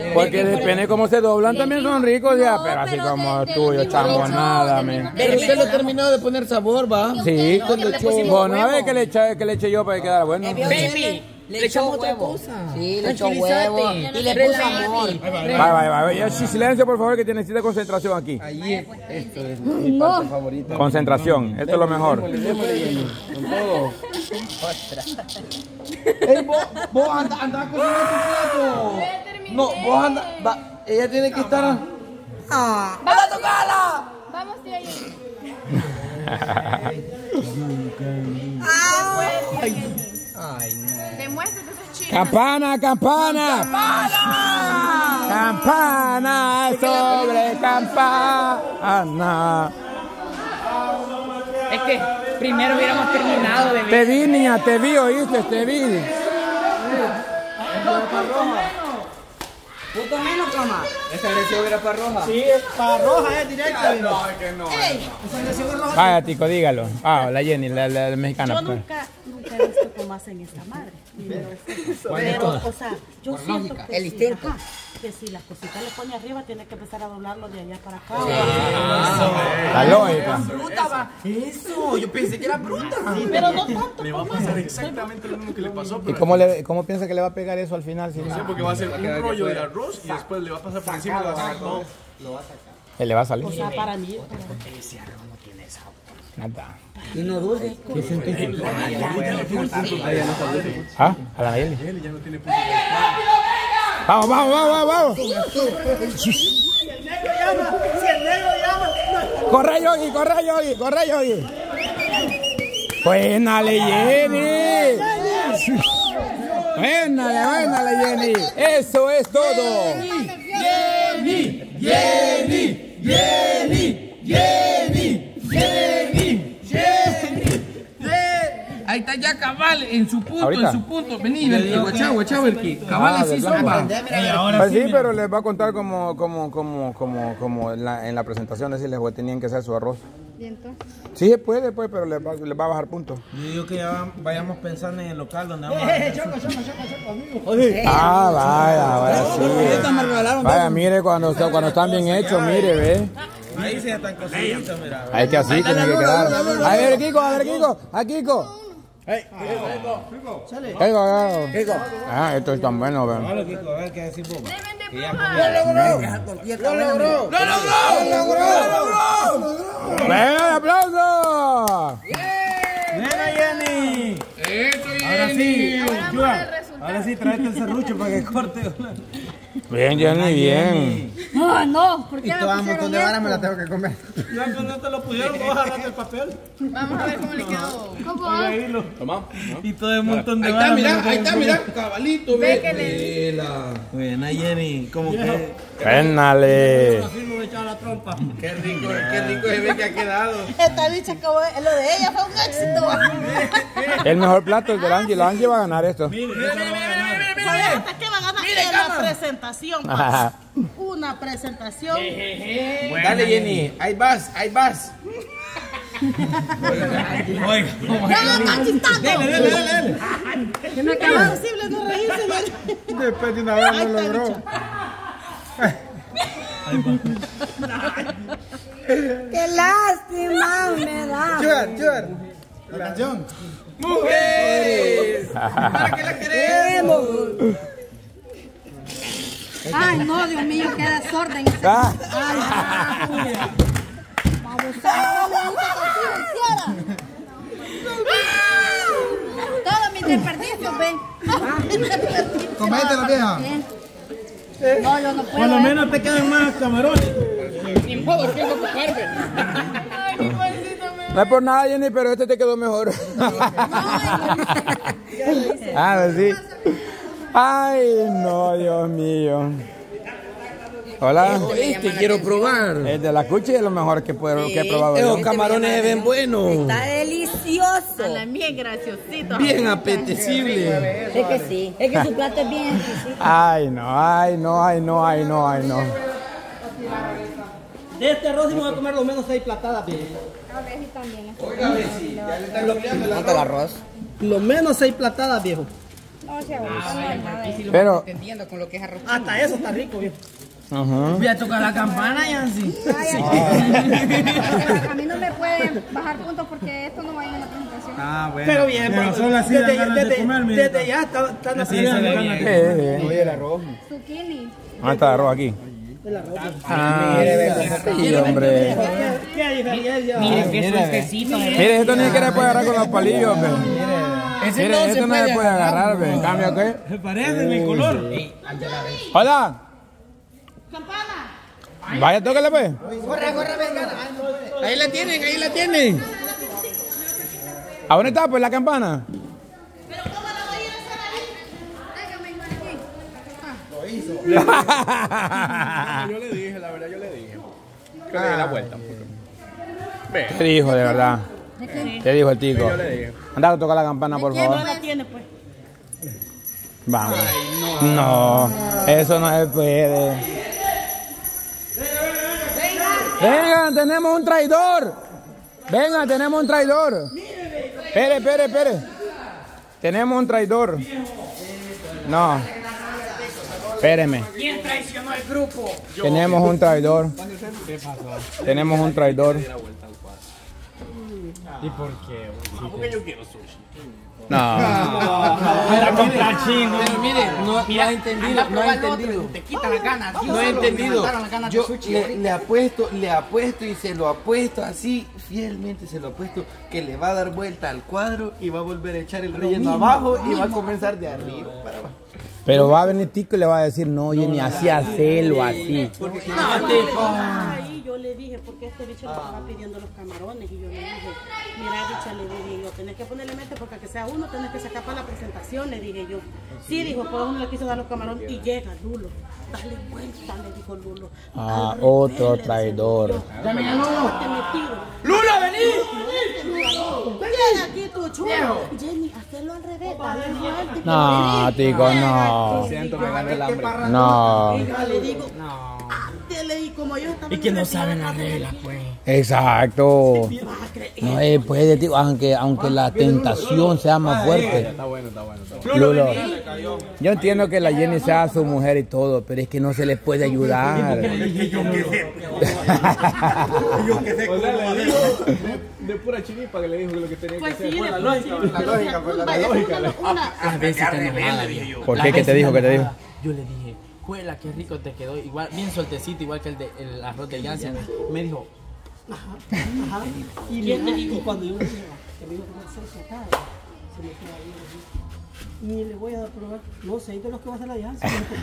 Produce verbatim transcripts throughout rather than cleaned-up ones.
Porque depende cómo se doblan, también son ricos ya, no, pero así pero como de, tuyo, chamo, nada, men. Pero usted lo terminó de poner sabor, ¿va? Sí. Bueno, a ver qué le eché, que le eché yo para que quedara bueno. Baby. Le echamos otra cosa. Sí, le echó huevo. Y le puso amor. Vaya, vaya, vaya. Silencio, por favor, que tiene necesita concentración aquí. Ahí, esto es mi parte favorita. Concentración, esto es lo mejor. Con todo. Ey, vos, vos andás anda cocinando tu plato. No, vos andás. Ella tiene que estar. ¡Ah! ¡Vamos a tocarla! Vamos de ahí. Ay, no. Demuestra que sos chica. ¡Campana, campana! ¡Campana! ¡Campana sobre campana! Es que primero hubiéramos terminado de ver. Te vi, niña, te vi, oíste, te vi. Puto menos, cama. Esta agresión era para roja. Sí, es para roja, es directa. No, es que no. Esa agresión es roja. Vaya, tico, dígalo. Ah, la Jenny, la, la, la mexicana. Yo nunca, nunca he visto cómo hacen esta madre. Pero, pero, o sea, yo Por siento lógica. que, El si, instinto. ajá, que si las cositas le pone arriba, tiene que empezar a doblarlo de allá para acá. La lógica. Fruta, va. Eso, yo pensé que era fruta. Pero no tanto. Le va a pasar exactamente lo mismo que le pasó, pero ¿Y cómo, le, cómo piensa que le va a pegar eso al final? Si sí, no? porque va a ser un rollo del arroz y después le va a pasar por encima y lo va a sacar todo. Él le va a salir. O sea, para mí. Nada. Y no dulce. ¿Qué sentiste? ¿Ah? A la Nayeli. Ya no tiene punto. Vamos, vamos, vamos, vamos. Si el negro llama, si el negro llama. Corre, Yogi, corre, Yogi, corre, Yogi. Buénale, Jenny. Buénale, buénale, Jenny. Eso es todo. Jenny, Jenny, Jenny, Jenny, Jenny, Jenny. Ahí está ya cabal en su punto, ¿Ahorita? en su punto. Vení, vení, guachao, guachao, Berki. Cabal Ah, así de son, va. Pues sí, pero les va a contar como, como, como, como, como en la, en la presentación, decirles que tenían que hacer su arroz. ¿Y entonces? Sí se puede, pues, pero les va, les va a bajar puntos. Yo digo que ya vayamos pensando en el local donde vamos a... Eh, choco, choco, choco, choco, amigo. Ah, vaya, vaya, sí. Vaya, mire, cuando, cuando están bien hechos, mire, ve. Ahí se están cositas, mira. Hay que así, tiene que quedar. A ver, Kiko, a ver, Kiko, a Kiko. Hey, Kiko, Kiko, Kiko. Ah, esto es tan bueno, ve. Hola, Kiko, a ver qué decís vos. Deben de Lo probar. logró. Lo logró. Lo logró. ¡Venga, aplauso! ¡Nena, Jenny! Eso, Ahora sí, Ahora por el Juan, resultado. ahora sí, tráete el serrucho para que corte. Bien, Jenny, bien. No, no, ¿por qué me pusieron esto? la tengo que comer. Ya que no te lo pudieron, vos agarraste el papel. Vamos a ver cómo le quedó. ¿Cómo? Ahí lo- Toma. Y todo el montón de Ahí está, varas, mira, mira, ahí está, cómo- mira, cabalito, Ve ve. que le- Vela. Buena, Jenny, como que... Vénale. Así me echaba la trompa. Qué rico, qué rico se ve que ha quedado. Esta bicha acabó, de- lo de ella fue un éxito. El mejor plato es del Angie. La Angie va a ganar esto. Mire, esta no va a ganar. ¿Sabes hasta qué va a ganar? En la presentación, pa. Una presentación. Dale, Jenny, ahí vas, ahí vas. Oiga, ¡Ya me están chistando! dale, dale, dale, dale. Que me acaba posible no reírse. Después de una vez Ahí está, bicha. Qué lástima me da. Chuar, chuar. La canción. ¡Mujeres! ¿Para qué la queremos? Ay, no, Dios mío, qué desorden. Ah, Vamos a todos mis desperdicios, ven. Comételo, vieja. No, yo no puedo. Por lo menos te quedan más camarones. Ni modo que no ocuparme. Ay, mi bolsito me... no es por nada, Jenny, pero este te quedó mejor. Ah, pues sí. Ay, no, Dios mío. Hola. Este quiero probar. El de la cuchi es lo mejor que, puedo, que he probado yo. Esos camarones se ven buenos. Está delicioso. La mía es graciosito. Bien apetecible. Es que sí. Es que su plato es bien exquisito. Ay, no, ay, no, ay, no, ay, no, ay, no. De este arroz vamos a comer lo menos seis platadas, bien. A ver si también. Oiga, si ya le están bloqueando el ¿Cuánto el arroz? Lo menos seis platadas, viejo. No, se va. Pero, Entendiendo con lo que es arroz. Hasta eso está rico, viejo. ajá. Voy a tocar la campana, Yancy. A mí no me pueden bajar puntos porque esto no va en la presentación. Ah, bueno. Pero bien, Pero pues, solo así dan desde, ganas de desde- comer, mira. desde ya está, está Sí, se ve bien. Eh, Oye, el arroz. Zucchini. ¿Dónde está el arroz aquí? Ah, sí, hombre. ¿Qué, qué diferencia? Mire, qué suertecito. Mire, esto ni siquiera se puede agarrar con los palillos, ve. Ese Mire, no esto se no puede se puede agarrar, ve. En cambio, ¿qué? Se parece en el color. Hola. Campana. Vaya, tócale, pues. Corre, corre, venga. Ahí la tienen, ahí la tienen. ¿A dónde está, pues, la campana? Pero ¿cómo la voy a ir a hacer ahí? Yo le dije, la verdad, yo le dije. Que le dé la vuelta. ¿Qué dijo, de verdad? ¿Qué dijo el tico? Yo le dije. Anda a tocar la campana, por ¿Quién favor. no la tiene, pues? Vamos. No, eso no se puede. Vengan, tenemos un traidor. Vengan, tenemos un traidor. Espere, espere, espere. Tenemos un traidor. No. Espéreme. ¿Quién traicionó el grupo? Tenemos un traidor. Tenemos un traidor. ¿Y por qué? Porque yo quiero sushi. No. Para comprar chino. Pero mire, no, no ha entendido, no ha entendido. Te quita las ganas. No he entendido. Yo le, le apuesto, le apuesto y se lo apuesto así, fielmente se lo apuesto, que le va a dar vuelta al cuadro y va a volver a echar el relleno abajo y va a comenzar de arriba para abajo. Pero va a venir Tico y le va a decir, no, oye, ni así hacerlo así. Ahí yo le dije, porque este bicho le estaba pidiendo los camarones. Y yo le dije, mira, bicha, le dije yo, tenés que ponerle mente porque que sea uno, tenés que sacar para la presentación, le dije yo. Sí, dijo, pues uno le quiso dar los camarones y llega Lulo. Dale vuelta, le dijo Lulo. Ah, Al otro revés, le decía traidor. yo. Dame la metido. ¡Lula, vení! Ven aquí tu chulo. Jenny, hazlo al revés, dale vuelta. y No, ponle- Tico, no. Siento, me gana el hambre. No. Y yo le digo, ándele, y como yo estaba Y que en no la saben las retirada, reglas, pues. Exacto. vas a creer. No se puede, Tico, aunque, aunque la tentación sea más fuerte. Está bueno, está bueno, está bueno. Lulo, yo entiendo que la Jenny sea su mujer y todo, pero es que no se les puede ayudar. O sea, le digo de, de pura chiripa que le dijo que lo que tenía que Pues hacer. sí, Fue la después lógica. sí. La lógica, fue la lógica. Las veces está enojada, viejo. ¿Por Las qué? ¿Qué te veces dijo? está ¿Qué te dijo? enojada. Yo le dije, juela, qué rico te quedó. Igual, bien sueltecito, igual que el, de, el arroz de Janssen. Me dijo, Ajá. Y ¿Quién mira, te dijo? y cuando yo le dije, que me dijo que me se acaba, se me queda ahí. Ni le voy a dar probar, no sé, de los que va a hacer la llanta.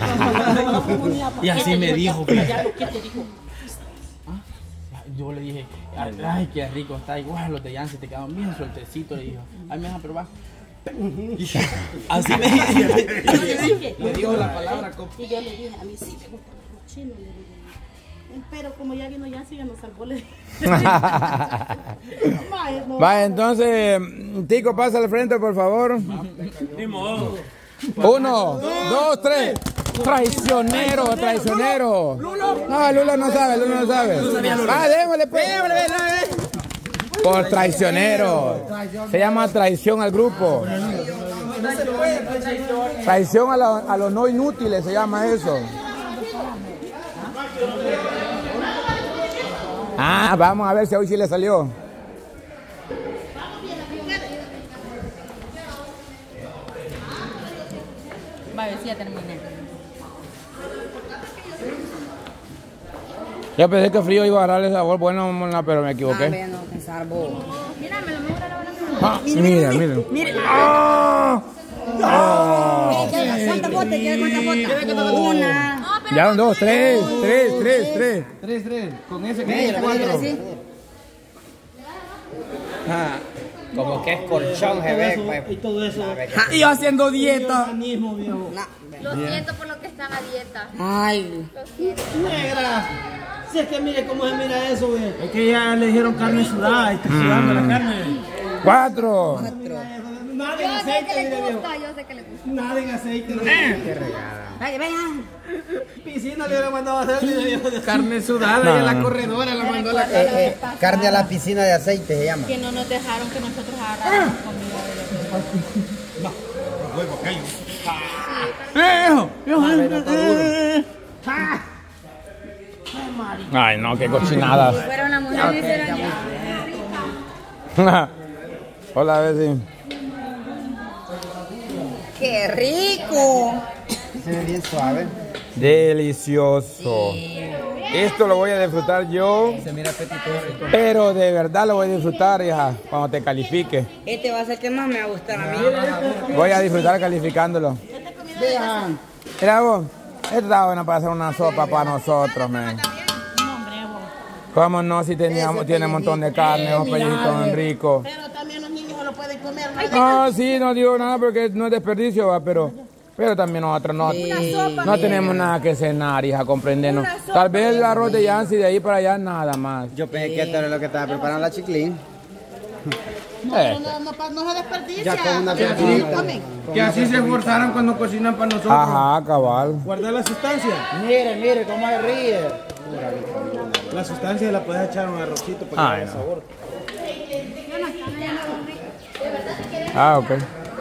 Y así me dijo, pues. Ya, ¿qué te dijo? Ah, yo le dije, ay, qué rico está. Igual los de Janssen te quedaron bien sueltecitos. Le dijo, ay, me vas a probar. Así me dijo. Le dijo la palabra. Y yo le dije, a mí sí me gusta el arroz chino, le dije. Pero como ya vino Janssen, ya nos salvó, le dije. Vaya, no. Vaya, entonces, Tico, pasa al frente, por favor. Uno, dos, tres. Traicionero, traicionero. No, Lulo no sabe, Lulo no sabe. Ah, démosle, pues. Por traicionero. Se llama traición al grupo. Traición a, la- a los no inútiles, se llama eso. Ah, vamos a ver si hoy sí le salió. Vale, sí, ya terminé. Yo pensé que frío iba a agarrarle sabor bueno, mona, pero me equivoqué. no pensar vos. Mírame, lo mejor ahora no. Ah, mira, mira. Mire, ¡Ah! ¡Ah! ¿cuántas botas? ¿Quieres cuántas botas? Una. Ya son dos, tres, tres, tres, tres. Tres, tres, con ese que es cuatro. Como que es colchón, se ve, pues. Y todo eso. Y yo haciendo dieta. Organismo, viejo. Lo siento por lo que están a dieta. Ay. Lo siento. Negra. Si es que mire cómo se mira eso, güey. Es que ya le dijeron carne sudada y está sudando la carne. Cuatro. Nada Yo en sé aceite, que le mire, viejo. gusta, yo sé que le gusta. Nada en aceite. Vaya, venga. Piscina le hubiera mandado a hacer, mire, viejo. carne sudada No, y en la no. corredora la mandó a la Eh, eh, carne a la piscina de aceite se llama. Que no nos dejaron que nosotros agarráramos comida de los ¡Viejo! ¡Viejo! Ay, no, qué cochinada. Si fuera una mujer, hiciera ya. Hola, Bessie. ¡Qué rico! Se ve bien suave. Delicioso. Esto lo voy a disfrutar yo. Se mira apetitoso. Pero de verdad lo voy a disfrutar, hija, cuando te califique. Este va a ser el que más me va a gustar a mí. Voy a disfrutar calificándolo. Vean. Mira vos, esto está bueno para hacer una sopa para nosotros, man. ¿Cómo no? Si teníamos, tiene un montón de carne, un pellejitos ricos. Pero también los niños lo pueden comer. No, sí, no digo nada porque no es desperdicio, va, pero... Pero también nosotros no, no tenemos nada que cenar, hija, comprendernos. Tal vez el arroz de Yancy de ahí para allá, nada más. Yo pensé que esto era lo que estaba preparando la Chiclín. No, no, no, no, no se desperdicia. Ya con una Que tortillita. Que así se esforzaran cuando cocinan para nosotros. Ajá, cabal. Guardar la sustancia. Mire, mire cómo se ríe. La sustancia la puedes echar en un arrocito para Ay, que dé no. sabor. Ah, ok.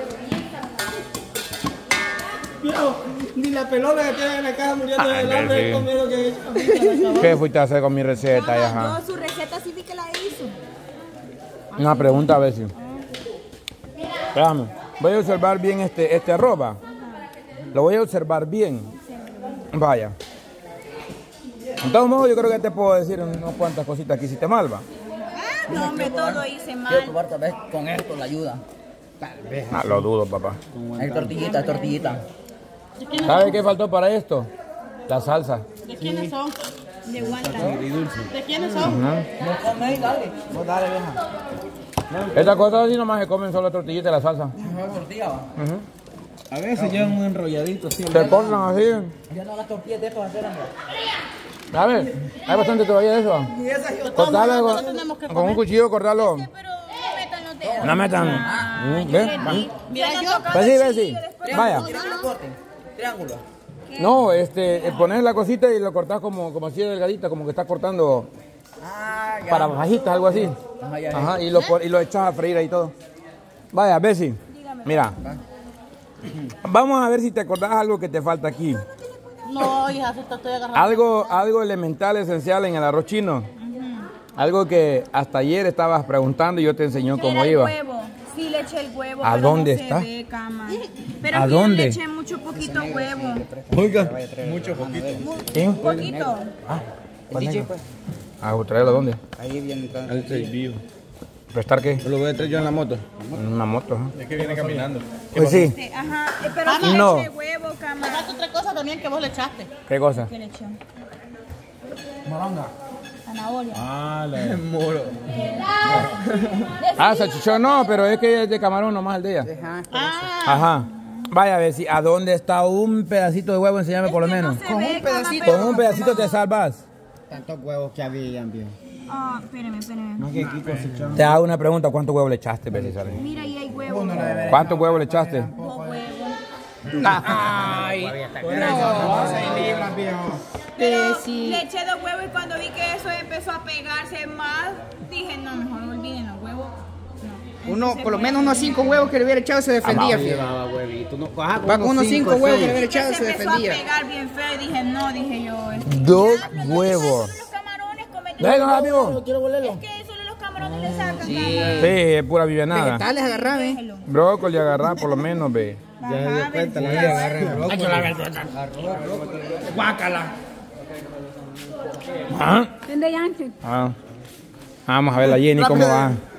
Ni la pelota que tiene en la caja muriendo Ay, del hambre sí. comiendo que ¿Qué fuiste a hacer con mi receta, hija? Yo su receta sí vi que la hizo. Una pregunta a ver si. Espérame. Voy a observar bien este, este arroz, va. Lo voy a observar bien. Vaya. De todos modos, yo creo que te puedo decir unas cuantas cositas que hiciste mal, va. Ah, no, hombre, todo hice Quiero mal. probar tal vez con esto la ayuda. Ah, lo dudo, papá. Hay tortillita, tortillita. ¿Sabe qué faltó para esto? La salsa. ¿De quiénes son? De guanta. ¿De quiénes son? No coméis, dale. Vos dale, vieja. Estas cosas así nomás se comen solo tortillita y la salsa. No tortilla, va. Ujú. a veces llevan un enrolladito así. Se cortan así. Ya no las tortillas de estos va a hacer, hombre. A ver, hay bastante todavía de eso. Cortarlo no con, tenemos que con un comer. cuchillo, cortarlo. Pero no metan los dedos. No metan. Mm, ¿Ve? Mira, yo. Pues sí, ve, sí. Vaya. ¿Quieres que lo corten? Triángulo. No, este, pones la cosita y lo cortás como, como así delgadita, como que estás cortando Ah, ya. para fajitas, algo así. Ajá, ya, ya. Ajá, y lo, pon- y lo echas a freír ahí todo. Vaya, Bessie. Mira. Vamos a ver si te acordás algo que te falta aquí. No, hija, se está estoy agarrando. Algo, algo elemental, esencial en el arroz chino. Algo que hasta ayer estabas preguntando y yo te enseñó cómo Era el iba. huevo. Sí le eché el huevo. ¿A pero dónde no está? Se ve, cama. Pero ¿A bien, dónde? le eché mucho poquito huevo. Oiga. Mucho poquito. ¿Sí? Poquito. Ah, ¿traerlo dónde? Ahí viene entonces. Al servicio. ¿Prestar qué? Lo voy a traer yo en la moto. En una moto, ajá. Es que viene caminando. Pues sí. Sí, ajá. eh, Pero sí No. le eché huevo, cama. Falta otra cosa también que vos le echaste. ¿Qué cosa? ¿Qué le echó? Moronga. Zanahoria. Ah, la moro. Ah, salchichón no, pero es que es de camarón nomás el de ella. Ah, Ajá. Vaya a ver si a dónde está un pedacito de huevo, enséñame por lo menos. Con un pedacito. Con un pedacito te salvas. Tantos huevos que habían, viejo. Ah, espérame, espérame. No, que aquí cosechamos. Te hago una pregunta, ¿cuántos huevos le echaste, Belisari? Mira, ahí hay huevo. ¿Cuántos huevos le echaste? Dos huevos. Ay, libras, viejo. Pero le eché dos huevos y cuando vi que eso empezó a pegarse más, dije, no, mejor olviden los huevos. No. uno, por lo menos unos cinco huevos que le hubiera echado se defendía, fíjate. Llevaba huevito. No, ajá, Va con unos cinco huevos que le hubiera Es que echado se se empezó a defendía. pegar bien feo y dije, no, dije yo. es que- Dos Los huevos. camarones cometen- Venga, amigo. Es que solo los camarones le sacan. Sí. Sí, es pura vivianada. Vegetales agarrar, ¿eh? Brócoli agarrar por lo menos, ve. Ya se dio cuenta, la vida agarra el brócoli. Guácala. Ah. ¿Dónde ya antes? Ah. Vamos a ver la Jenny cómo va.